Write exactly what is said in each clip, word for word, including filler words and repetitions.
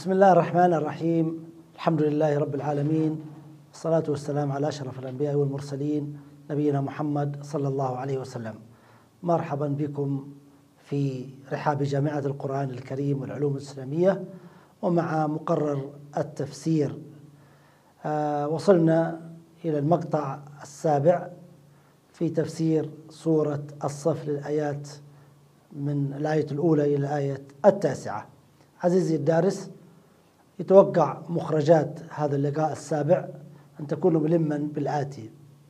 بسم الله الرحمن الرحيم. الحمد لله رب العالمين، والصلاة والسلام على أشرف الأنبياء والمرسلين نبينا محمد صلى الله عليه وسلم. مرحبا بكم في رحاب جامعة القرآن الكريم والعلوم الإسلامية ومع مقرر التفسير. آه وصلنا إلى المقطع السابع في تفسير سورة الصف للآيات من الآية الأولى إلى الآية التاسعة. عزيزي الدارس، يتوقع مخرجات هذا اللقاء السابع أن تكون ملما بالآتي: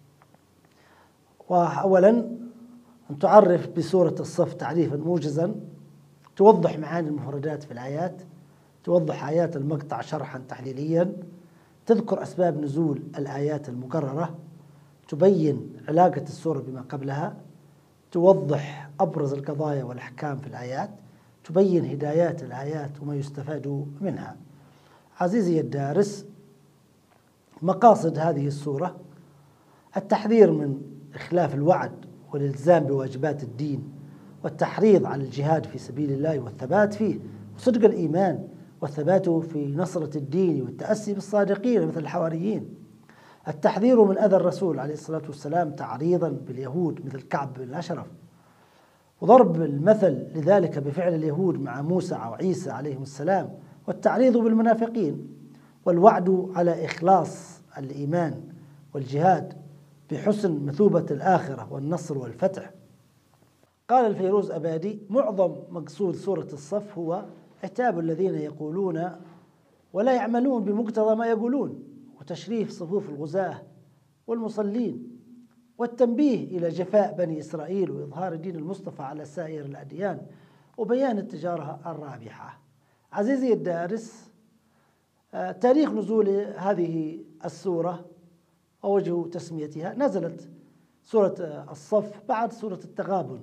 وأولا أن تعرف بسورة الصف تعريفا موجزا، توضح معاني المفردات في الآيات، توضح آيات المقطع شرحا تحليليا، تذكر أسباب نزول الآيات المقررة، تبين علاقة السورة بما قبلها، توضح أبرز القضايا والأحكام في الآيات، تبين هدايات الآيات وما يستفاد منها. عزيزي الدارس، مقاصد هذه السورة: التحذير من إخلاف الوعد والإلزام بواجبات الدين، والتحريض على الجهاد في سبيل الله والثبات فيه، وصدق الإيمان والثبات في نصرة الدين والتأسي بالصادقين مثل الحواريين. التحذير من أذى الرسول عليه الصلاة والسلام تعريضا باليهود مثل كعب بن الأشرف، وضرب المثل لذلك بفعل اليهود مع موسى وعيسى عليهم السلام، والتعريض بالمنافقين، والوعد على إخلاص الإيمان والجهاد بحسن مثوبة الآخرة والنصر والفتح. قال الفيروز أبادي: معظم مقصود سورة الصف هو عتاب الذين يقولون ولا يعملون بمقتضى ما يقولون، وتشريف صفوف الغزاة والمصلين، والتنبيه إلى جفاء بني إسرائيل وإظهار دين المصطفى على سائر الأديان، وبيان التجارة الرابحة. عزيزي الدارس، آه تاريخ نزول هذه السورة ووجه تسميتها: نزلت سورة الصف بعد سورة التغابن،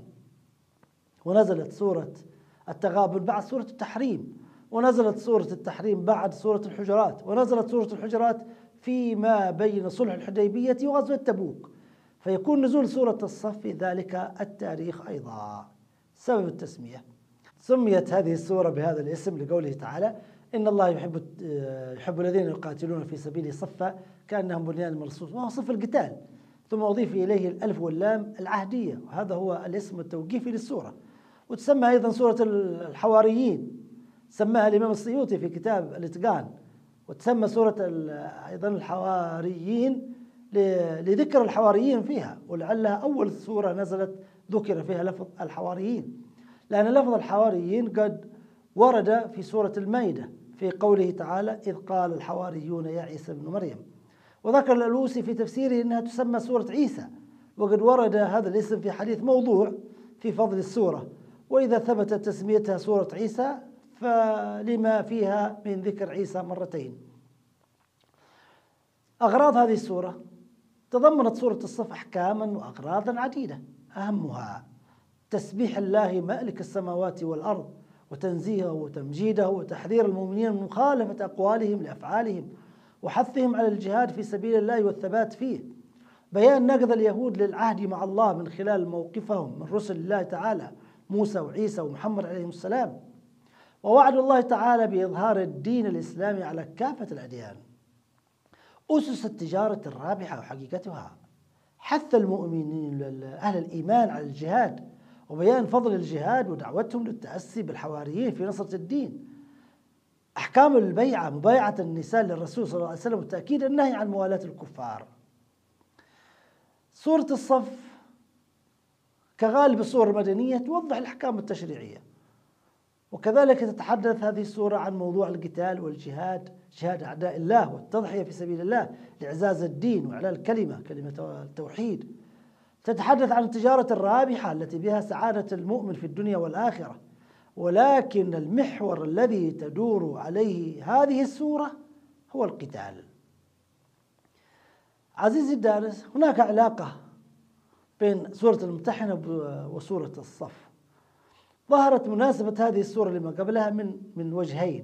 ونزلت سورة التغابن بعد سورة التحريم، ونزلت سورة التحريم بعد سورة الحجرات، ونزلت سورة الحجرات فيما بين صلح الحديبية وغزوة تبوك، فيكون نزول سورة الصف في ذلك التاريخ أيضا. سبب التسمية: سميت هذه السورة بهذا الاسم لقوله تعالى: إن الله يحب يحب الذين يقاتلون في سبيله صفا كأنهم بنيان مرصوص، وهو صف القتال، ثم أضيف إليه الألف واللام العهدية، وهذا هو الاسم التوقيفي للسورة. وتسمى أيضا سورة الحواريين، سماها الإمام السيوطي في كتاب الإتقان، وتسمى سورة أيضا الحواريين لذكر الحواريين فيها، ولعلها أول سورة نزلت ذكر فيها لفظ الحواريين، لأن لفظ الحواريين قد ورد في سورة المائدة في قوله تعالى: إذ قال الحواريون يا عيسى ابن مريم. وذكر الألوسي في تفسيره أنها تسمى سورة عيسى، وقد ورد هذا الاسم في حديث موضوع في فضل السورة، وإذا ثبتت تسميتها سورة عيسى فلما فيها من ذكر عيسى مرتين. أغراض هذه السورة: تضمنت سورة الصف أحكاما وأغراضا عديدة، أهمها تسبيح الله مالك السماوات والأرض، وتنزيهه وتمجيده، وتحذير المؤمنين من مخالفة أقوالهم لأفعالهم، وحثهم على الجهاد في سبيل الله والثبات فيه، بيان نقض اليهود للعهد مع الله من خلال موقفهم من رسل الله تعالى موسى وعيسى ومحمد عليهم السلام، ووعد الله تعالى بإظهار الدين الإسلامي على كافة الأديان. أسس التجارة الرابحة وحقيقتها: حث المؤمنين أهل الإيمان على الجهاد، وبيان فضل الجهاد ودعوتهم للتأسي بالحواريين في نصرة الدين. أحكام البيعة: مبايعة النساء للرسول صلى الله عليه وسلم، والتأكيد النهي عن موالاة الكفار. سورة الصف كغالب السور المدنية توضح الأحكام التشريعية، وكذلك تتحدث هذه السورة عن موضوع القتال والجهاد، جهاد أعداء الله والتضحية في سبيل الله لإعزاز الدين وإعلاء الكلمة كلمة التوحيد. تتحدث عن التجارة الرابحة التي بها سعادة المؤمن في الدنيا والآخرة، ولكن المحور الذي تدور عليه هذه السورة هو القتال. عزيزي الدارس، هناك علاقة بين سورة الممتحنة وسورة الصف. ظهرت مناسبة هذه السورة لما قبلها من من وجهين: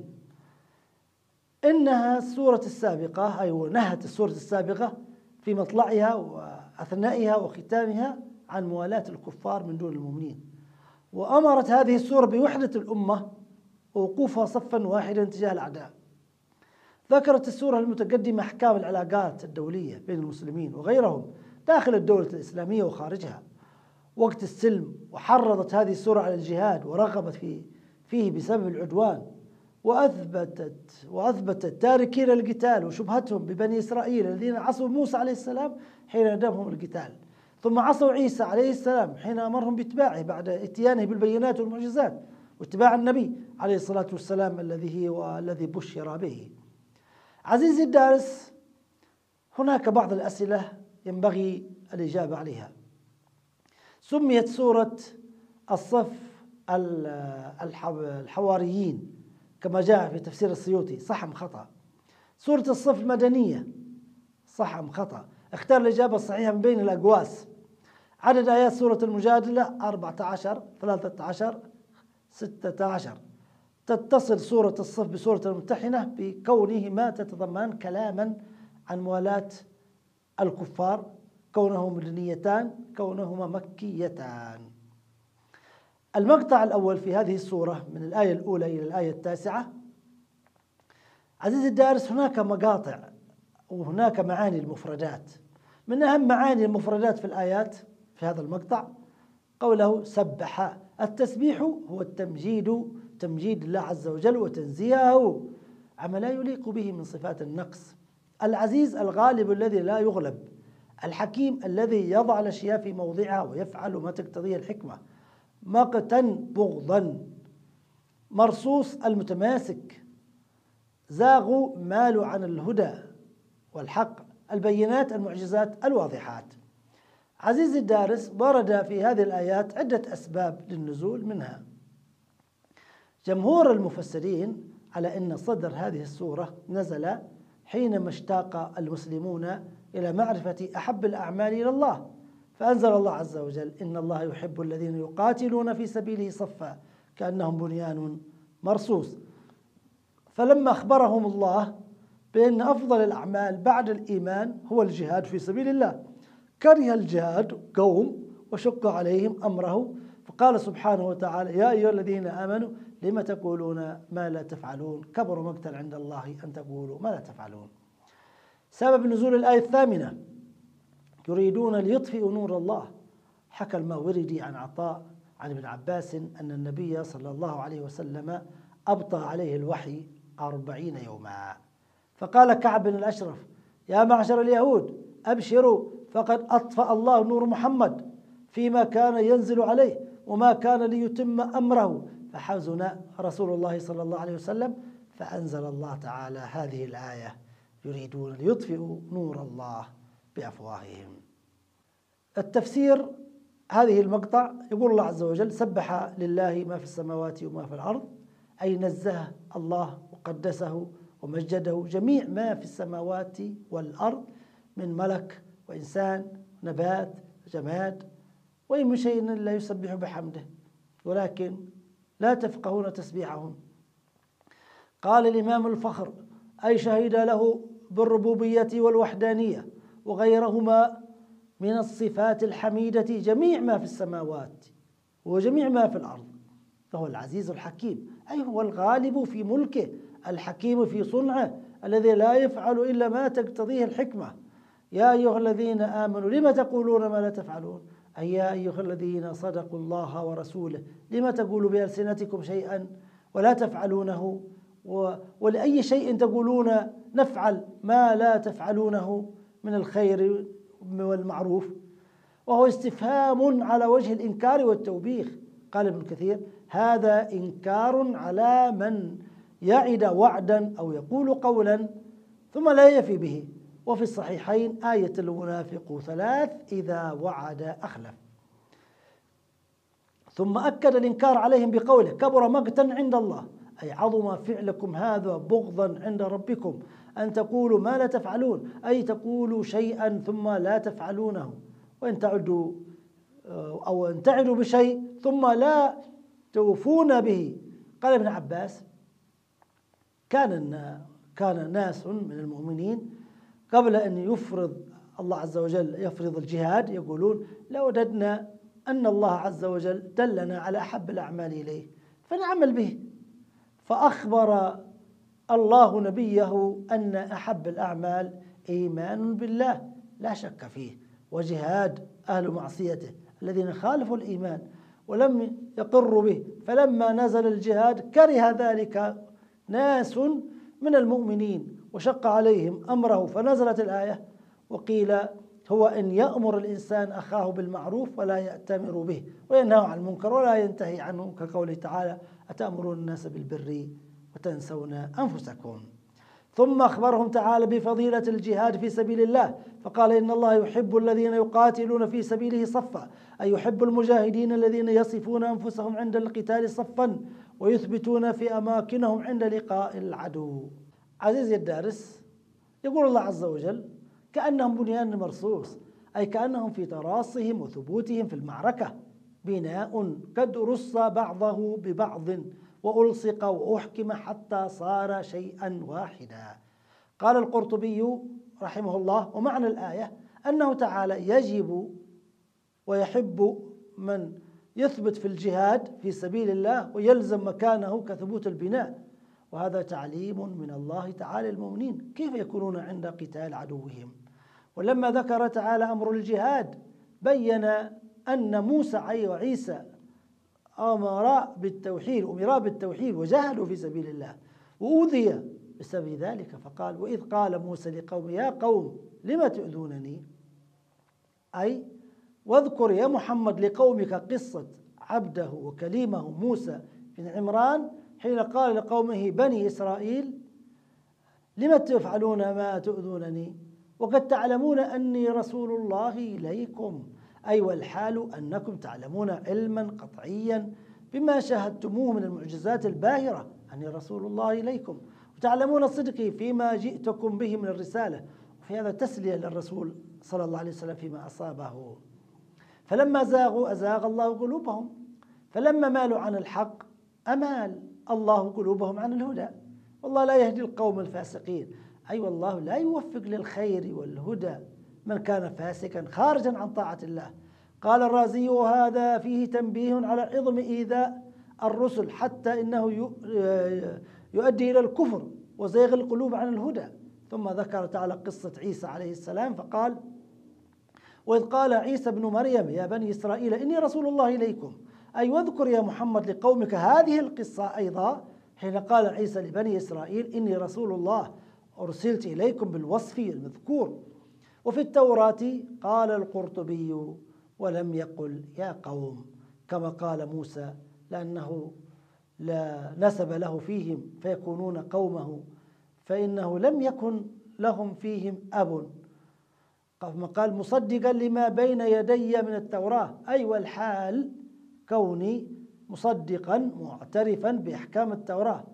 إنها السورة السابقة، أي نهت السورة السابقة في مطلعها وأثنائها وختامها عن موالاة الكفار من دون المؤمنين، وأمرت هذه السورة بوحدة الأمة ووقوفها صفا واحدا تجاه الأعداء. ذكرت السورة المتقدمة أحكام العلاقات الدولية بين المسلمين وغيرهم داخل الدولة الإسلامية وخارجها وقت السلم، وحرضت هذه السورة على الجهاد ورغبت فيه, فيه بسبب العدوان، وأثبتت وأثبتت تاركين القتال وشبهتهم ببني إسرائيل الذين عصوا موسى عليه السلام حين ندبهم القتال، ثم عصوا عيسى عليه السلام حين أمرهم باتباعه بعد اتيانه بالبينات والمعجزات واتباع النبي عليه الصلاة والسلام الذي هو الذي بشر به. عزيزي الدارس، هناك بعض الأسئلة ينبغي الإجابة عليها. سميت سورة الصف الحواريين كما جاء في تفسير السيوطي، صح أم خطأ؟ سورة الصف مدنية، صح أم خطأ؟ اختار الإجابة الصحيحة من بين الأقواس. عدد آيات سورة المجادلة أربعة عشر، ثلاثة عشر، ستة عشر. تتصل سورة الصف بسورة الممتحنة بكونهما تتضمن كلاما عن موالاة الكفار، كونهما مدنيتان، كونهما مكيتان. المقطع الأول في هذه السورة من الآية الأولى إلى الآية التاسعة. عزيزي الدارس، هناك مقاطع وهناك معاني المفردات. من أهم معاني المفردات في الآيات في هذا المقطع قوله سبح. التسبيح هو التمجيد، تمجيد الله عز وجل وتنزيهه عما لا يليق به من صفات النقص. العزيز الغالب الذي لا يغلب، الحكيم الذي يضع الأشياء في موضعها ويفعل ما تقتضيه الحكمة، مقتا بغضا، مرصوص المتماسك، زاغوا مالوا عن الهدى والحق، البينات المعجزات الواضحات. عزيزي الدارس، ورد في هذه الآيات عدة أسباب للنزول، منها جمهور المفسرين على أن صدر هذه السورة نزل حينما اشتاق المسلمون إلى معرفة أحب الأعمال إلى الله، فأنزل الله عز وجل إن الله يحب الذين يقاتلون في سبيله صفا كأنهم بنيان مرصوص. فلما أخبرهم الله بأن أفضل الأعمال بعد الإيمان هو الجهاد في سبيل الله، كره الجهاد قوم وشق عليهم أمره، فقال سبحانه وتعالى يا أيها الذين آمنوا لما تقولون ما لا تفعلون كبر مقتا عند الله أن تقولوا ما لا تفعلون. سبب نزول الآية الثامنة يريدون ليطفئوا نور الله. حكى الماوردي عن عطاء عن ابن عباس أن النبي صلى الله عليه وسلم أبطأ عليه الوحي أربعين يوما، فقال كعب بن الأشرف يا معشر اليهود أبشروا فقد أطفأ الله نور محمد فيما كان ينزل عليه وما كان ليتم أمره، فحزن رسول الله صلى الله عليه وسلم فأنزل الله تعالى هذه الآية يريدون ليطفئوا نور الله بأفواههم. التفسير هذه المقطع يقول الله عز وجل سبح لله ما في السماوات وما في الأرض، أي نزه الله وقدسه ومجده جميع ما في السماوات والأرض من ملك وإنسان نبات جماد، وإن من شيء لا يسبح بحمده ولكن لا تفقهون تسبيحهم. قال الإمام الفخر أي شهد له بالربوبية والوحدانية وغيرهما من الصفات الحميدة جميع ما في السماوات وجميع ما في الأرض، فهو العزيز الحكيم، أي هو الغالب في ملكه، الحكيم في صنعه، الذي لا يفعل إلا ما تقتضيه الحكمة. يا أيها الذين آمنوا لما تقولون ما لا تفعلون، أي يا أيها الذين صدقوا الله ورسوله لما تقولوا بألسنتكم شيئا ولا تفعلونه، ولأي شيء تقولون نفعل ما لا تفعلونه من الخير والمعروف، وهو استفهام على وجه الإنكار والتوبيخ. قال ابن كثير هذا إنكار على من يعد وعدا أو يقول قولا ثم لا يفي به. وفي الصحيحين آية المنافق ثلاث إذا وعد أخلف. ثم أكد الإنكار عليهم بقوله كبر مقتا عند الله، أي عظم فعلكم هذا بغضا عند ربكم أن تقولوا ما لا تفعلون، أي تقولوا شيئا ثم لا تفعلونه، وإن تعدوا أو أن تعدوا بشيء ثم لا توفون به. قال ابن عباس كان كان ناس من المؤمنين قبل أن يفرض الله عز وجل يفرض الجهاد يقولون لو وجدنا أن الله عز وجل دلنا على أحب الأعمال إليه فنعمل به، فأخبر الله نبيه أن أحب الأعمال إيمان بالله لا شك فيه، وجهاد أهل معصيته الذين خالفوا الإيمان ولم يقروا به، فلما نزل الجهاد كره ذلك ناس من المؤمنين وشق عليهم أمره، فنزلت الآية وقيل هو أن يأمر الإنسان أخاه بالمعروف ولا يأتمر به، وينهى عن المنكر ولا ينتهي عنه، كقوله تعالى أتأمرون الناس بالبر وتنسون أنفسكم. ثم أخبرهم تعالى بفضيلة الجهاد في سبيل الله، فقال إن الله يحب الذين يقاتلون في سبيله صفا، أي يحب المجاهدين الذين يصفون أنفسهم عند القتال صفا ويثبتون في أماكنهم عند لقاء العدو. عزيزي الدارس، يقول الله عز وجل كأنهم بنيان مرصوص، أي كأنهم في تراصهم وثبوتهم في المعركة بناء قد رص بعضه ببعض وألصق وأحكم حتى صار شيئا واحدا. قال القرطبي رحمه الله: ومعنى الآية أنه تعالى يجب ويحب من يثبت في الجهاد في سبيل الله ويلزم مكانه كثبوت البناء، وهذا تعليم من الله تعالى المؤمنين كيف يكونون عند قتال عدوهم. ولما ذكر تعالى أمر الجهاد بين أن موسى وعيسى أمرا بالتوحيد أمرا بالتوحيد وجاهدوا في سبيل الله وأوذي بسبب ذلك، فقال: وإذ قال موسى لقومه يا قوم لم تؤذونني، أي واذكر يا محمد لقومك قصة عبده وكليمه موسى بن عمران حين قال لقومه بني إسرائيل لم تفعلون ما تؤذونني وقد تعلمون أني رسول الله إليكم، أي والحال أنكم تعلمون علما قطعيا بما شاهدتموه من المعجزات الباهرة أني رسول الله إليكم، وتعلمون صدقي فيما جئتكم به من الرسالة. وفي هذا تسلية للرسول صلى الله عليه وسلم فيما أصابه. فلما زاغوا أزاغ الله قلوبهم، فلما مالوا عن الحق أمال الله قلوبهم عن الهدى، والله لا يهدي القوم الفاسقين، أي والله لا يوفق للخير والهدى من كان فاسقا خارجا عن طاعة الله. قال الرازي: وهذا فيه تنبيه على عظم إيذاء الرسل حتى إنه يؤدي إلى الكفر وزيغ القلوب عن الهدى. ثم ذكر تعالى قصة عيسى عليه السلام فقال: وإذ قال عيسى ابن مريم يا بني إسرائيل إني رسول الله إليكم، أي واذكر يا محمد لقومك هذه القصة أيضا حين قال عيسى لبني إسرائيل إني رسول الله أرسلت إليكم بالوصف المذكور. وفي التوراة قال القرطبي: ولم يقل يا قوم كما قال موسى، لأنه لا نسب له فيهم فيكونون قومه، فإنه لم يكن لهم فيهم أب، كما قال مصدقا لما بين يدي من التوراة، أي والحال كوني مصدقا معترفا بأحكام التوراة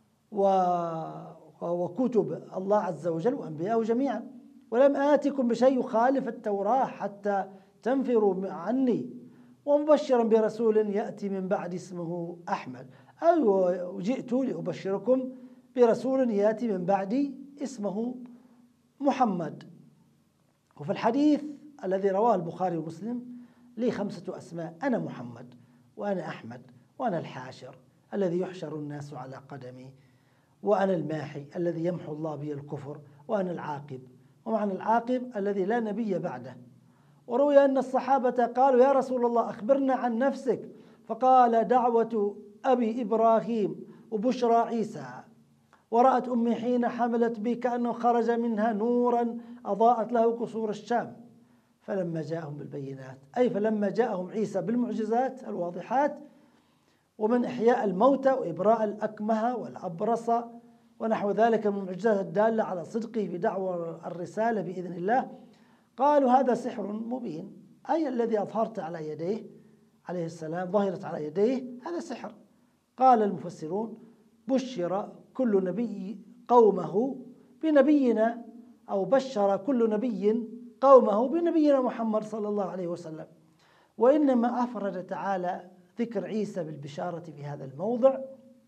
وكتب الله عز وجل وأنبياءه جميعا، ولم آتكم بشيء يخالف التوراة حتى تنفروا عني، ومبشرا برسول يأتي من بعد اسمه أحمد، أي جئت لأبشركم برسول يأتي من بعد اسمه محمد. وفي الحديث الذي رواه البخاري ومسلم: لي خمسة أسماء، أنا محمد وأنا أحمد وأنا الحاشر الذي يحشر الناس على قدمي، وأنا الماحي الذي يمحو الله به الكفر، وأنا العاقب، ومعنى العاقب الذي لا نبي بعده. وروي أن الصحابة قالوا يا رسول الله أخبرنا عن نفسك، فقال: دعوة أبي إبراهيم وبشرى عيسى، ورأت أمي حين حملت بي كأنه خرج منها نورا أضاءت له قصور الشام. فلما جاءهم بالبينات، أي فلما جاءهم عيسى بالمعجزات الواضحات ومن إحياء الموتى وإبراء الأكمه والأبرص ونحو ذلك من المعجزات الدالة على صدقه في دعوة الرسالة بإذن الله، قالوا هذا سحر مبين، أي الذي أظهرت على يديه عليه السلام ظهرت على يديه هذا سحر. قال المفسرون: بشر كل نبي قومه بنبينا، أو بشر كل نبي قومه بنبينا محمد صلى الله عليه وسلم. وإنما أفرد تعالى ذكر عيسى بالبشارة في هذا الموضع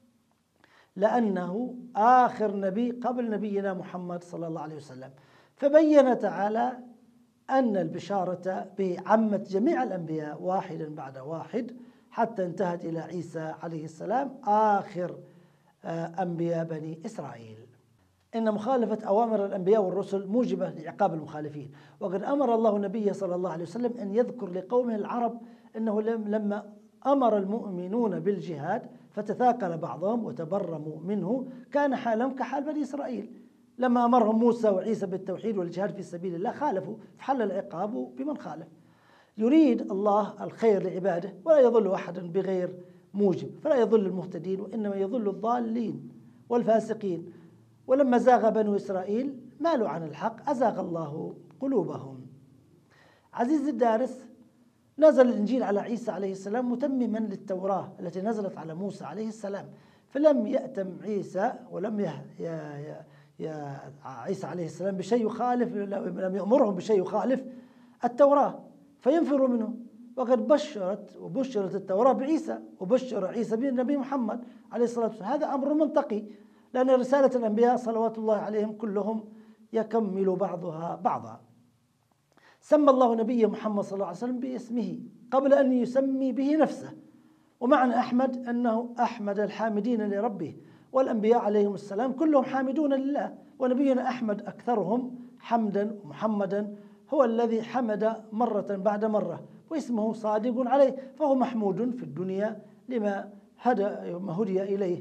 لأنه آخر نبي قبل نبينا محمد صلى الله عليه وسلم، فبين تعالى أن البشارة به عمت جميع الأنبياء واحدا بعد واحد حتى انتهت إلى عيسى عليه السلام آخر أنبياء بني إسرائيل. إن مخالفة أوامر الأنبياء والرسل موجبة لعقاب المخالفين، وقد أمر الله نبيه صلى الله عليه وسلم أن يذكر لقومه العرب أنه لما أمر المؤمنون بالجهاد فتثاقل بعضهم وتبرموا منه كان حالهم كحال بني إسرائيل. لما أمرهم موسى وعيسى بالتوحيد والجهاد في سبيل الله خالفوا، فحل العقاب بمن خالف. يريد الله الخير لعباده ولا يضل أحد بغير موجب، فلا يضل المهتدين وإنما يضل الضالين والفاسقين. ولما زاغ بنو إسرائيل مالوا عن الحق أزاغ الله قلوبهم. عزيزي الدارس، نزل الإنجيل على عيسى عليه السلام متمما للتوراة التي نزلت على موسى عليه السلام، فلم يأتم عيسى ولم يه يا يا يا عيسى عليه السلام بشيء يخالف، لم يأمرهم بشيء يخالف التوراة فينفروا منه. وقد بشرت وبشرت التوراة بعيسى وبشر عيسى بالنبي محمد عليه الصلاة والسلام. هذا أمر منطقي، لأن رسالة الأنبياء صلوات الله عليهم كلهم يكمل بعضها بعضا. سمى الله نبيه محمد صلى الله عليه وسلم باسمه قبل أن يسمي به نفسه، ومعنى أحمد أنه أحمد الحامدين لربه، والأنبياء عليهم السلام كلهم حامدون لله، ونبينا أحمد أكثرهم حمدا. محمدا هو الذي حمد مرة بعد مرة واسمه صادق عليه، فهو محمود في الدنيا لما هدى ما هدي إليه.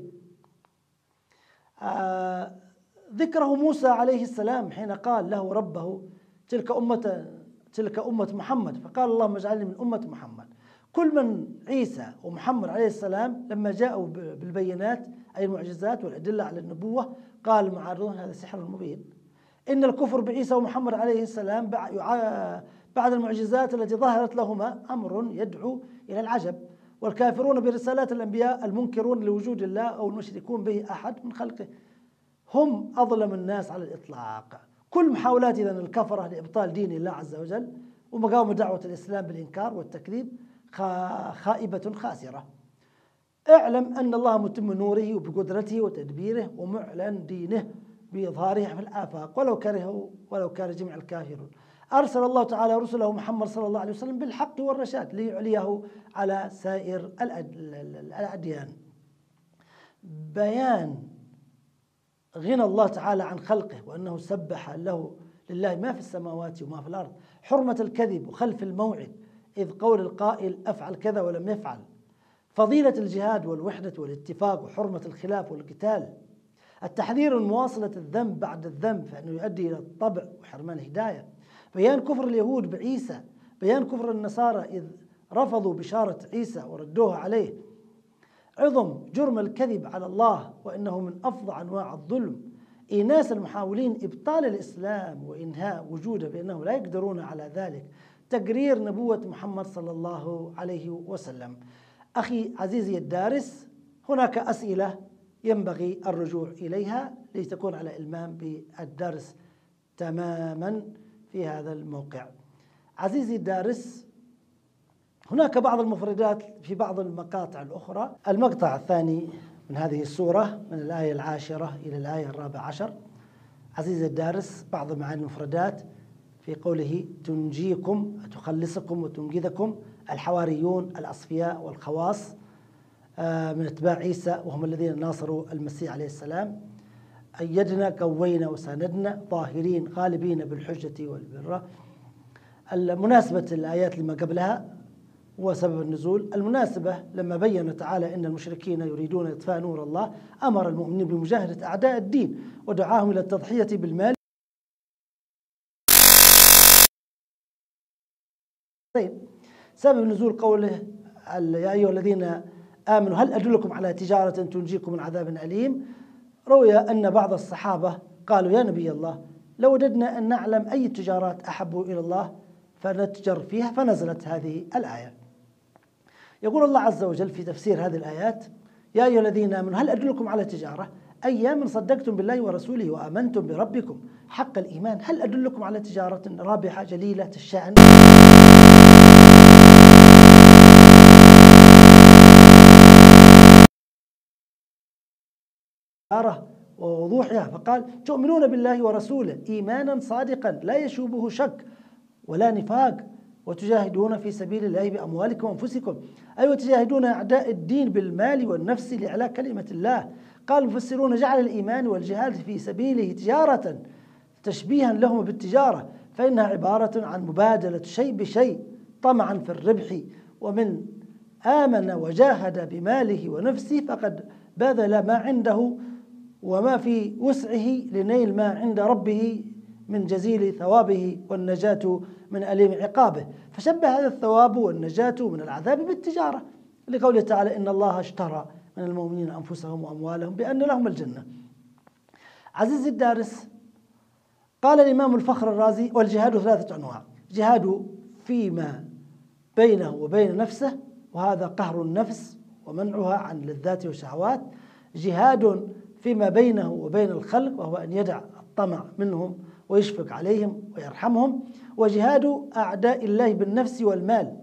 آه ذكره موسى عليه السلام حين قال له ربه تلك أمة تلك أمة محمد، فقال اللهم اجعلني من أمة محمد. كل من عيسى ومحمد عليه السلام لما جاءوا بالبينات أي المعجزات والأدلة على النبوة قال المعارضون هذا سحر مبين. إن الكفر بعيسى ومحمد عليه السلام بعد المعجزات التي ظهرت لهما أمر يدعو إلى العجب، والكافرون برسالات الأنبياء المنكرون لوجود الله أو المشركون به أحد من خلقه هم أظلم الناس على الإطلاق. كل محاولات إذن الكفرة لإبطال دين الله عز وجل ومقاومة دعوة الإسلام بالإنكار والتكذيب خائبة خاسرة. اعلم أن الله متم نوره وبقدرته وتدبيره ومعلن دينه بإظهاره في الآفاق ولو كرهه ولو كره جميع الكافرون. أرسل الله تعالى رسله محمد صلى الله عليه وسلم بالحق والرشاد ليعليه على سائر الأديان. بيان غنى الله تعالى عن خلقه وأنه سبح له لله ما في السماوات وما في الأرض، حرمة الكذب وخلف الموعد إذ قول القائل أفعل كذا ولم يفعل، فضيلة الجهاد والوحدة والاتفاق وحرمة الخلاف والقتال، التحذير من مواصلة الذنب بعد الذنب فإنه يؤدي إلى الطبع وحرمان الهداية، بيان كفر اليهود بعيسى، بيان كفر النصارى إذ رفضوا بشارة عيسى وردوها عليه، عظم جرم الكذب على الله وإنه من أفظع أنواع الظلم، إيناس المحاولين إبطال الإسلام وإنهاء وجوده بأنهم لا يقدرون على ذلك، تقرير نبوة محمد صلى الله عليه وسلم. أخي عزيزي الدارس، هناك أسئلة ينبغي الرجوع إليها لتكون على إلمام بالدرس تماما في هذا الموقع. عزيزي الدارس، هناك بعض المفردات في بعض المقاطع الأخرى. المقطع الثاني من هذه السورة من الآية العاشرة إلى الآية الرابعة عشر. عزيزي الدارس، بعض معاني المفردات في قوله تنجيكم تخلصكم وتنقذكم، الحواريون الأصفياء والخواص من اتباع عيسى وهم الذين ناصروا المسيح عليه السلام، أيدنا قوينا وساندنا ظاهرين غالبين بالحجة والبرة. المناسبة الآيات لما قبلها وسبب النزول، المناسبة لما بين تعالى أن المشركين يريدون إطفاء نور الله أمر المؤمنين بمجاهدة أعداء الدين ودعاهم إلى التضحية بالمال. سبب نزول قوله يا أيها الذين آمنوا هل أدلكم على تجارة تنجيكم من عذاب أليم. روي أن بعض الصحابة قالوا يا نبي الله لو وجدنا أن نعلم أي التجارات أحب إلى الله فنتجر فيها، فنزلت هذه الآية. يقول الله عز وجل في تفسير هذه الآيات يا أيها الذين آمنوا هل أدلكم على تجارة أي من صدقتم بالله ورسوله وآمنتم بربكم حق الإيمان، هل أدلكم على تجارة رابحة جليلة الشأن ووضوحها، فقال تؤمنون بالله ورسوله إيمانا صادقا لا يشوبه شك ولا نفاق، وتجاهدون في سبيل الله بأموالكم وأنفسكم، أي وتجاهدون أعداء الدين بالمال والنفس لإعلاء كلمة الله. قال المفسرون: جعل الإيمان والجهاد في سبيله تجارة تشبيها لهم بالتجارة، فإنها عبارة عن مبادلة شيء بشيء طمعا في الربح، ومن آمن وجاهد بماله ونفسه فقد بذل ما عنده وما في وسعه لنيل ما عند ربه من جزيل ثوابه والنجاة من أليم عقابه. فشبه هذا الثواب والنجاة من العذاب بالتجارة، لقوله تعالى: إن الله اشترى من المؤمنين أنفسهم وأموالهم بأن لهم الجنة. عزيزي الدارس، قال الإمام الفخر الرازي: والجهاد ثلاثة أنواع: جهاد فيما بينه وبين نفسه، وهذا قهر النفس ومنعها عن اللذات والشهوات. جهاد فيما بينه وبين الخلق، وهو أن يدع الطمع منهم ويشفق عليهم ويرحمهم. وجهاد أعداء الله بالنفس والمال.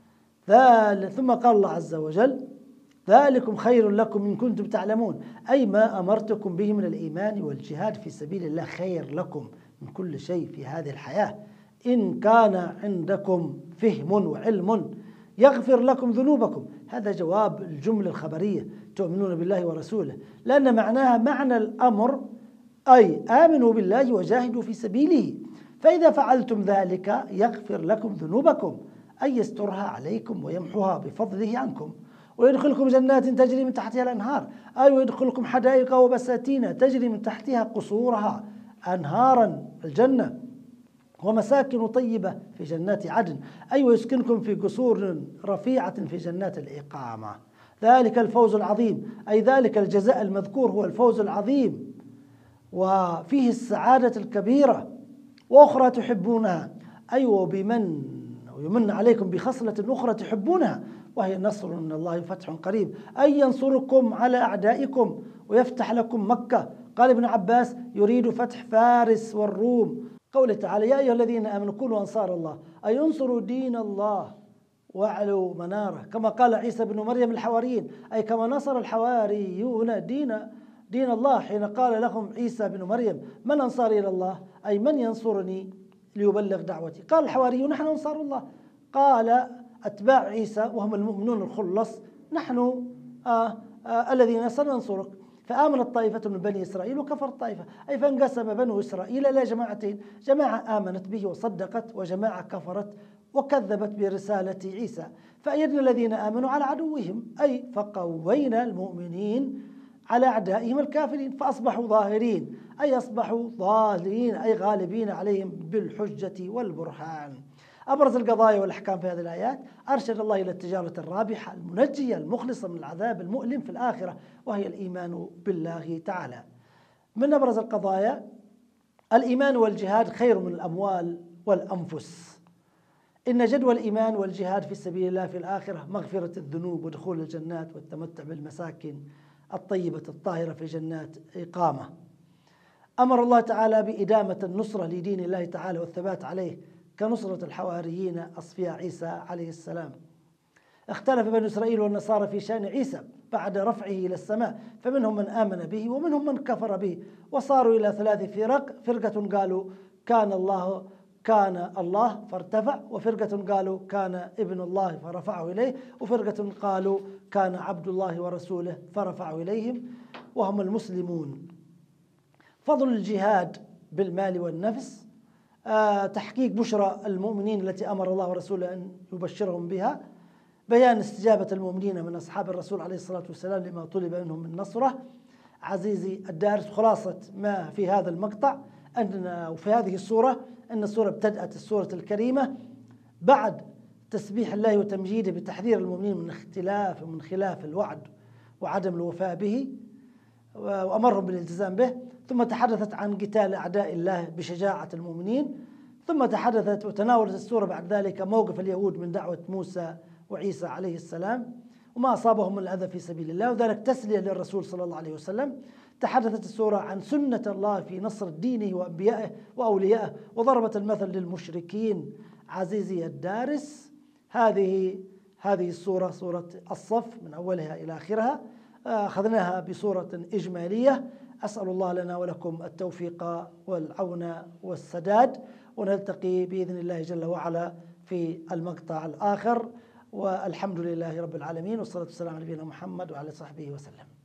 ثم قال الله عز وجل: ذلكم خير لكم إن كنتم تعلمون، أي ما أمرتكم به من الإيمان والجهاد في سبيل الله خير لكم من كل شيء في هذه الحياة، إن كان عندكم فهم وعلم يغفر لكم ذنوبكم. هذا جواب الجملة الخبرية: تؤمنون بالله ورسوله، لأن معناها معنى الأمر، أي آمنوا بالله وجاهدوا في سبيله، فإذا فعلتم ذلك يغفر لكم ذنوبكم، أي يسترها عليكم ويمحوها بفضله عنكم، ويدخلكم جنات تجري من تحتها الأنهار، أي ويدخلكم حدائق وبساتين تجري من تحتها قصورها أنهارا الجنة، ومساكن طيبة في جنات عدن، أي ويسكنكم في قصور رفيعة في جنات الإقامة. ذلك الفوز العظيم، أي ذلك الجزاء المذكور هو الفوز العظيم وفيه السعادة الكبيرة. وأخرى تحبونها، أي وبمن ويمن عليكم بخصلة أخرى تحبونها، وهي نصر من الله وفتح قريب، أي ينصركم على أعدائكم ويفتح لكم مكة. قال ابن عباس: يريد فتح فارس والروم. قوله تعالى: يا أيها الذين آمنوا كونوا أنصار الله، أي انصروا دين الله واعلوا مناره، كما قال عيسى بن مريم الحواريين، أي كما نصر الحواريون دين دين الله حين قال لهم عيسى بن مريم: من أنصاري إلى الله، أي من ينصرني ليبلغ دعوتي. قال الحواريون: نحن أنصار الله. قال أتباع عيسى وهم المؤمنون الخلص: نحن آه آه الذين سننصرك. فآمنت طائفة من بني إسرائيل وكفرت طائفة، أي فانقسم بنو إسرائيل إلى جماعتين: جماعة آمنت به وصدقت، وجماعة كفرت وكذبت برسالة عيسى. فأيدنا الذين آمنوا على عدوهم، أي فقوينا المؤمنين على أعدائهم الكافرين، فأصبحوا ظاهرين، أي أصبحوا ظاهرين، أي غالبين عليهم بالحجة والبرهان. أبرز القضايا والأحكام في هذه الآيات: أرشد الله إلى التجارة الرابحة المنجية المخلصة من العذاب المؤلم في الآخرة، وهي الإيمان بالله تعالى. من أبرز القضايا: الإيمان والجهاد خير من الأموال والأنفس. إن جدوى الإيمان والجهاد في سبيل الله في الآخرة مغفرة الذنوب ودخول الجنات والتمتع بالمساكن الطيبة الطاهرة في جنات إقامة. أمر الله تعالى بإدامة النصرة لدين الله تعالى والثبات عليه، كنصرة الحواريين أصفياء عيسى عليه السلام. اختلف بنو إسرائيل والنصارى في شأن عيسى بعد رفعه إلى السماء، فمنهم من آمن به ومنهم من كفر به، وصاروا إلى ثلاث فرق: فرقة قالوا كان الله كان الله فارتفع، وفرقة قالوا كان ابن الله فرفعه إليه، وفرقة قالوا كان عبد الله ورسوله فرفعه إليهم، وهم المسلمون. فضل الجهاد بالمال والنفس: آه تحقيق بشرى المؤمنين التي أمر الله ورسوله أن يبشرهم بها، بيان استجابة المؤمنين من أصحاب الرسول عليه الصلاة والسلام لما طلب منهم من نصره. عزيزي الدارس، خلاصة ما في هذا المقطع أن وفي هذه السورة أن السورة ابتدأت السورة الكريمة بعد تسبيح الله وتمجيده بتحذير المؤمنين من اختلاف ومن خلاف الوعد وعدم الوفاء به، وأمرهم بالالتزام به، ثم تحدثت عن قتال أعداء الله بشجاعة المؤمنين، ثم تحدثت وتناولت السورة بعد ذلك موقف اليهود من دعوة موسى وعيسى عليه السلام وما أصابهم من الأذى في سبيل الله، وذلك تسلية للرسول صلى الله عليه وسلم. تحدثت السورة عن سنة الله في نصر دينه وأنبيائه وأوليائه، وضربت المثل للمشركين. عزيزي الدارس، هذه هذه السورة سورة الصف من أولها إلى آخرها، أخذناها بصورة إجمالية. أسأل الله لنا ولكم التوفيق والعون والسداد، ونلتقي بإذن الله جل وعلا في المقطع الآخر، والحمد لله رب العالمين، والصلاة والسلام على نبينا محمد وعلى صحبه وسلم.